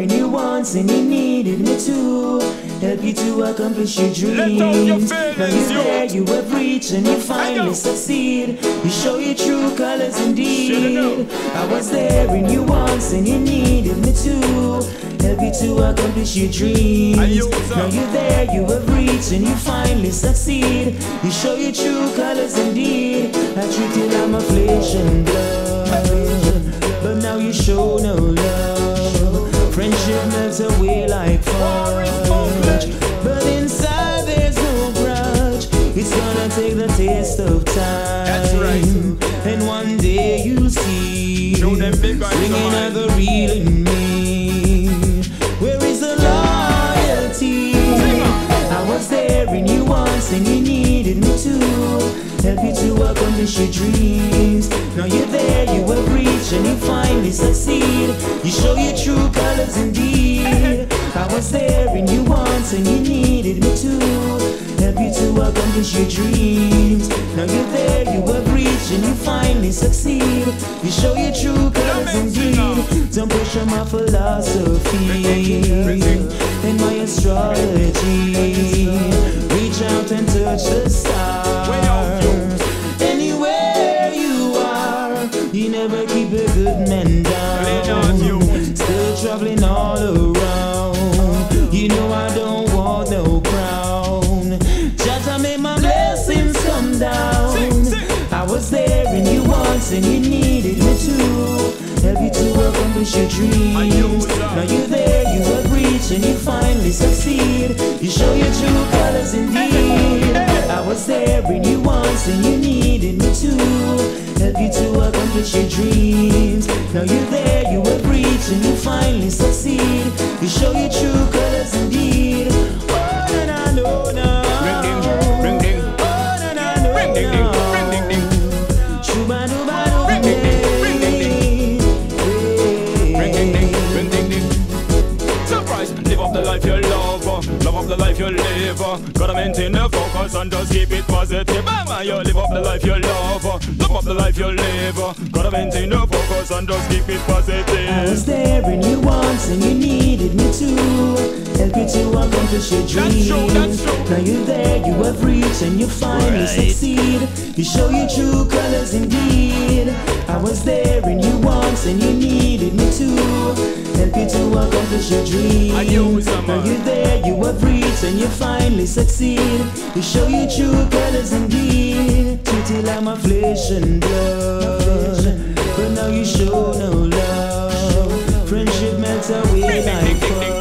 in you once and you needed me to help you to accomplish your dreams. Now you're there, you have reached and you finally succeed. You show your true colors indeed. I was there in you once and you needed me to help you to accomplish your dreams. Now you're there, you have reached and you finally succeed. You show your true colors indeed. I treat you like my flesh and blood, but now you show no love. Friendship melts away like fudge, but inside there's no grudge. It's gonna take the taste of time. That's right. And one day you'll see bringing out the real in me. Where is the loyalty? I was there in you once and you needed me to help you to accomplish your dreams. Now you're there, you have reached and you finally succeed. You show your true colors indeed. I was there in you once and you needed me to help you to accomplish your dreams. Now you're there, you have reached and you finally succeed. You show your true colors indeed. Don't push on my philosophy and my astrology. Reach out and touch the stars. Anywhere you are, you never keep a good man down. Still traveling all around. You know I don't want no crown. Just to make my blessings come down. I was there and you once and you needed me to help you to accomplish your dreams. Now you're there, you have reached and you finally succeed. You show your true colors indeed. I was there and you once and you needed me to help you to accomplish your dreams. Now you're there, you have reached and you finally succeed. You show your true colors indeed. Oh, na na no na. Ring ding, Oh, na na no ring ding, ring ding ding. Shuba do ba do Ring ding ding, ring ding ding. Ring ding ding, ring ding ding. Surprise, live up the life you love, love up the life you live. Gotta maintain the focus and just keep it positive. Man, you live up the life you love up the life you live. Gotta maintain the focus and just keep it positive. I was there and you once and you needed me to help you to accomplish your dreams. That's true. Now you're there, you have reached and you finally succeed. You show your true colors indeed. I was there and you once and you needed me to help you to accomplish your dreams. Now you're there, you have reached and you finally succeed. You show your true colors indeed. Treat you like my flesh and blood, but now you show no love. Friendship melts away like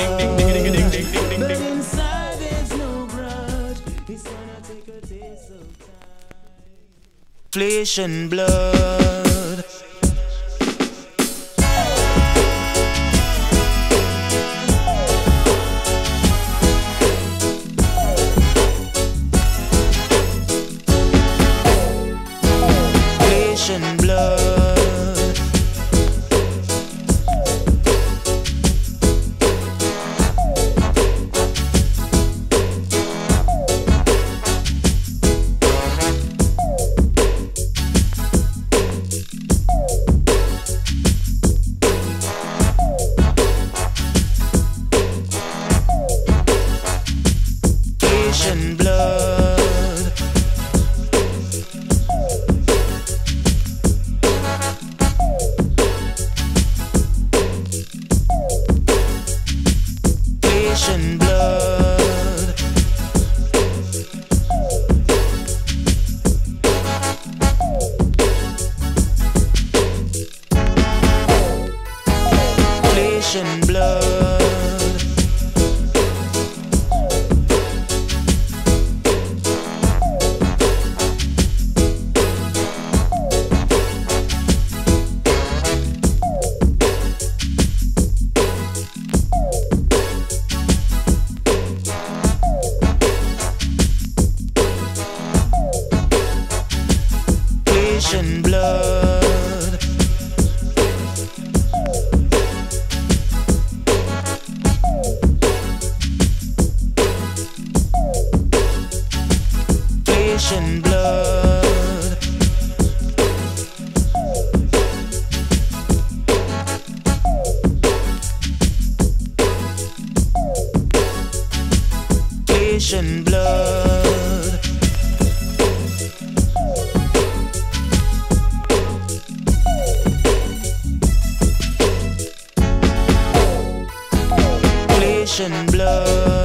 fudge, but inside there's no grudge. It's gonna take a taste of time. Flesh and blood. Flesh and blood. Flesh and blood. Flesh and blood. Flesh and blood. Flesh and blood. flesh and blood.